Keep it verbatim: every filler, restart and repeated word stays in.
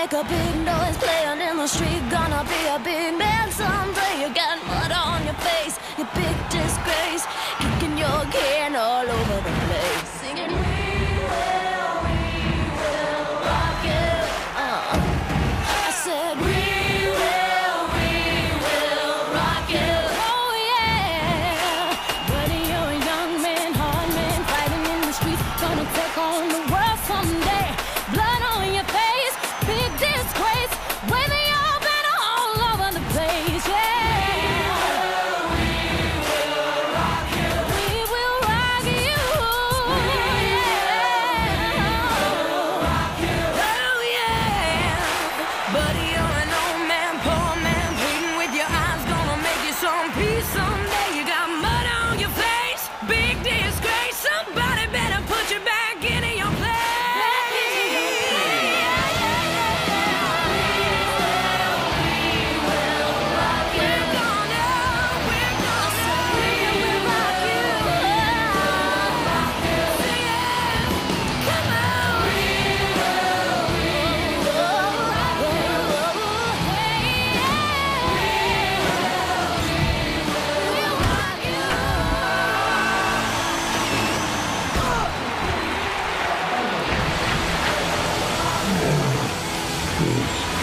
make a big noise playing in the street. Gonna be a big man someday. You got mud on your face, you big disgrace, kicking your can all over the place, singing we will, we will rock you. uh. I said we will, we will rock you. Oh yeah, buddy, you're a young man, hard man, fighting in the streets, gonna take on the world someday. Blood on your face, big disgrace, waving your banner all over the place, yeah. Peace.